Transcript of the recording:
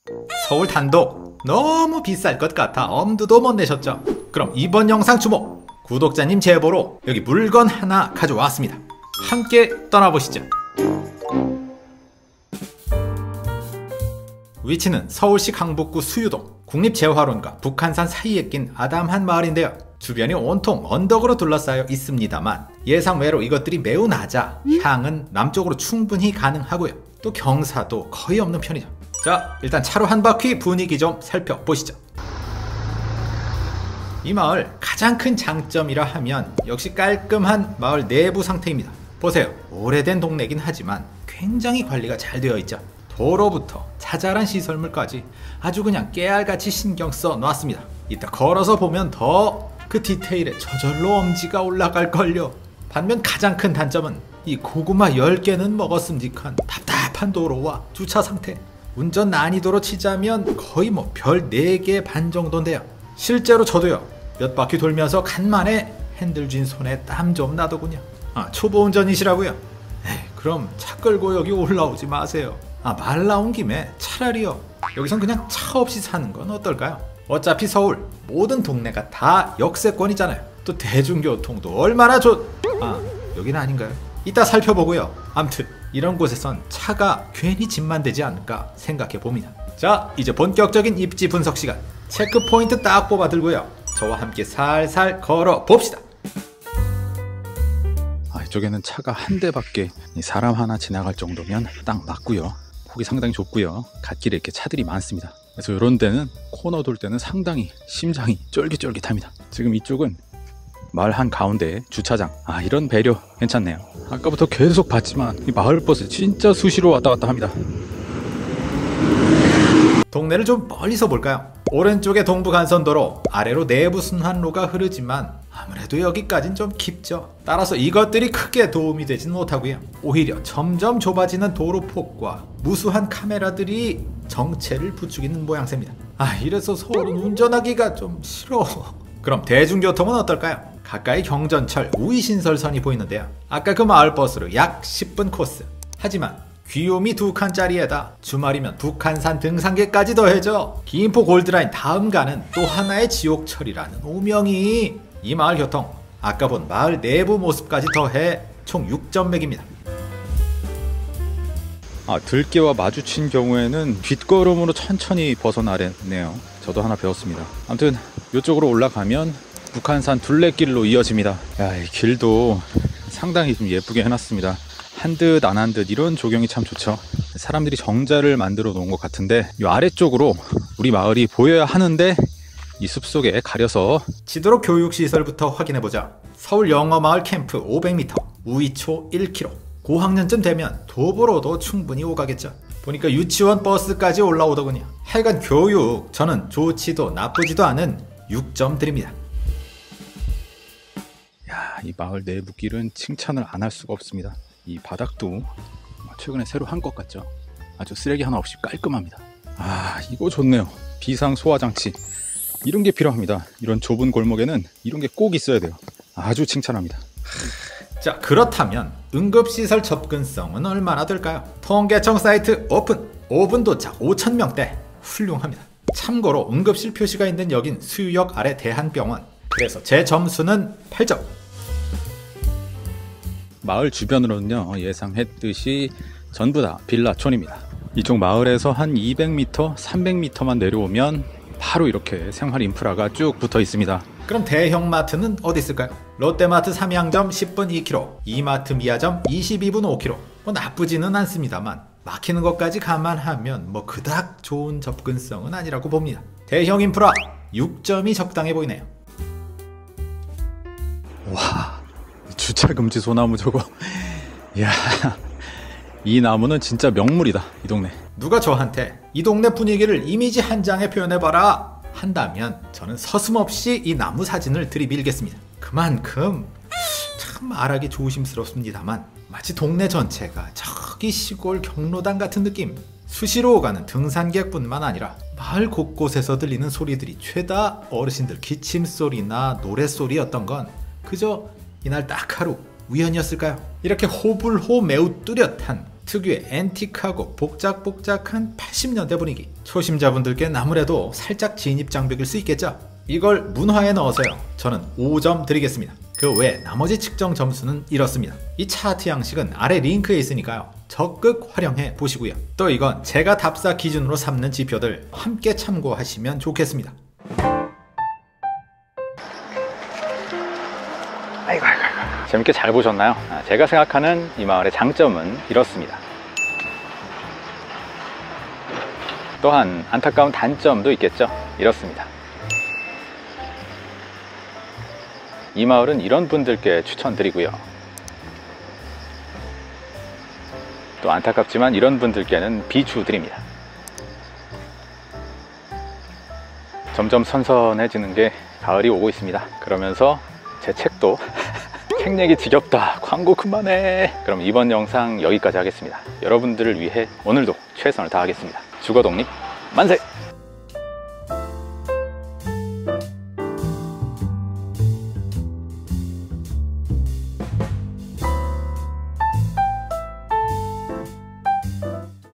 서울 단독 너무 비쌀 것 같아 엄두도 못 내셨죠? 그럼 이번 영상 주목! 구독자님 제보로 여기 물건 하나 가져왔습니다. 함께 떠나보시죠. 위치는 서울시 강북구 수유동 국립재활원과 북한산 사이에 낀 아담한 마을인데요. 주변이 온통 언덕으로 둘러싸여 있습니다만 예상외로 이것들이 매우 낮아 향은 남쪽으로 충분히 가능하고요. 또 경사도 거의 없는 편이죠. 자, 일단 차로 한 바퀴 분위기 좀 살펴보시죠. 이 마을 가장 큰 장점이라 하면 역시 깔끔한 마을 내부 상태입니다. 보세요. 오래된 동네긴 하지만 굉장히 관리가 잘 되어 있죠. 도로부터 자잘한 시설물까지 아주 그냥 깨알같이 신경 써 놨습니다. 이따 걸어서 보면 더 그 디테일에 저절로 엄지가 올라갈걸요. 반면 가장 큰 단점은 이 고구마 10개는 먹었음직한 답답한 도로와 주차 상태. 운전 난이도로 치자면 거의 뭐 별 4개 반 정도인데요. 실제로 저도요 몇 바퀴 돌면서 간만에 핸들 쥔 손에 땀 좀 나더군요. 초보 운전이시라고요? 에이, 그럼 차 끌고 여기 올라오지 마세요. 말 나온 김에 차라리요 여기선 그냥 차 없이 사는 건 어떨까요? 어차피 서울 모든 동네가 다 역세권이잖아요. 또 대중교통도 얼마나 여기는 아닌가요? 이따 살펴보고요. 암튼 이런 곳에선 차가 괜히 짐만 되지 않을까 생각해 봅니다. 자, 이제 본격적인 입지 분석 시간. 체크포인트 딱 뽑아 들고요 저와 함께 살살 걸어 봅시다. 이쪽에는 차가 한 대밖에 사람 하나 지나갈 정도면 딱 맞고요. 폭이 상당히 좁고요. 갓길에 이렇게 차들이 많습니다. 그래서 이런 데는 코너 돌 때는 상당히 심장이 쫄깃쫄깃합니다. 지금 이쪽은 마을 한가운데 주차장. 이런 배려 괜찮네요. 아까부터 계속 봤지만 이 마을버스 진짜 수시로 왔다 갔다 합니다. 동네를 좀 멀리서 볼까요? 오른쪽에 동부간선도로, 아래로 내부순환로가 흐르지만 아무래도 여기까진 좀 깊죠. 따라서 이것들이 크게 도움이 되진 못하고요. 오히려 점점 좁아지는 도로폭과 무수한 카메라들이 정체를 부추기는 모양새입니다. 이래서 서울은 운전하기가 좀 싫어. 그럼 대중교통은 어떨까요? 가까이 경전철 우이신설선이 보이는데요. 아까 그 마을버스로 약 10분 코스. 하지만 귀요미 2칸짜리에다 주말이면 북한산 등산객까지 더해져 김포 골드라인 다음 가는 또 하나의 지옥철이라는 오명이 이 마을 교통, 아까 본 마을 내부 모습까지 더해 총 6점맥입니다. 들개와 마주친 경우에는 뒷걸음으로 천천히 벗어나래네요. 저도 하나 배웠습니다. 아무튼 이쪽으로 올라가면 북한산 둘레길로 이어집니다. 이 길도 상당히 좀 예쁘게 해놨습니다. 한 듯 안 한 듯 이런 조경이 참 좋죠. 사람들이 정자를 만들어 놓은 것 같은데 이 아래쪽으로 우리 마을이 보여야 하는데 이 숲속에 가려서 지도로 교육시설부터 확인해보자. 서울 영어마을 캠프 500m, 우이초 1km. 고학년쯤 되면 도보로도 충분히 오가겠죠. 보니까 유치원 버스까지 올라오더군요. 하여간 교육 저는 좋지도 나쁘지도 않은 6점 드립니다. 이 마을 내부 길은 칭찬을 안 할 수가 없습니다. 이 바닥도 최근에 새로 한 것 같죠. 아주 쓰레기 하나 없이 깔끔합니다. 이거 좋네요. 비상 소화장치 이런 게 필요합니다. 이런 좁은 골목에는 이런 게 꼭 있어야 돼요. 아주 칭찬합니다. 자, 그렇다면 응급시설 접근성은 얼마나 될까요? 통계청 사이트 오픈! 5분 도착 5,000명대. 훌륭합니다. 참고로 응급실 표시가 있는 여긴 수유역 아래 대한병원. 그래서 제 점수는 8점. 마을 주변으로는요 예상했듯이 전부 다 빌라촌입니다. 이쪽 마을에서 한 200m, 300m만 내려오면 바로 이렇게 생활 인프라가 쭉 붙어 있습니다. 그럼 대형마트는 어디 있을까요? 롯데마트 삼양점 10분 2km, 이마트 미아점 22분 5km. 나쁘지는 않습니다만 막히는 것까지 감안하면 그닥 좋은 접근성은 아니라고 봅니다. 대형 인프라 6점이 적당해 보이네요. 와, 주차금지 소나무 저거. 이야, 이 나무는 진짜 명물이다. 이 동네. 누가 저한테 이 동네 분위기를 이미지 한 장에 표현해봐라 한다면 저는 서슴없이 이 나무 사진을 들이밀겠습니다. 그만큼 참 말하기 조심스럽습니다만 마치 동네 전체가 저기 시골 경로당 같은 느낌. 수시로 오가는 등산객뿐만 아니라 마을 곳곳에서 들리는 소리들이 죄다 어르신들 기침소리나 노랫소리였던 건 그저 이날 딱 하루 우연이었을까요? 이렇게 호불호 매우 뚜렷한 특유의 앤틱하고 복작복작한 80년대 분위기. 초심자분들께는 아무래도 살짝 진입장벽일 수 있겠죠. 이걸 문화에 넣어서요, 저는 5점 드리겠습니다. 그 외 나머지 측정 점수는 이렇습니다. 이 차트 양식은 아래 링크에 있으니까요, 적극 활용해 보시고요. 또 이건 제가 답사 기준으로 삼는 지표들 함께 참고하시면 좋겠습니다. 아이고. 재밌게 잘 보셨나요? 제가 생각하는 이 마을의 장점은 이렇습니다. 또한 안타까운 단점도 있겠죠. 이렇습니다. 이 마을은 이런 분들께 추천드리고요. 또 안타깝지만 이런 분들께는 비추드립니다. 점점 선선해지는 게 가을이 오고 있습니다. 그러면서 제 책도 책 내기 지겹다, 광고 그만해. 그럼 이번 영상 여기까지 하겠습니다. 여러분들을 위해 오늘도 최선을 다하겠습니다. 주거독립 만세!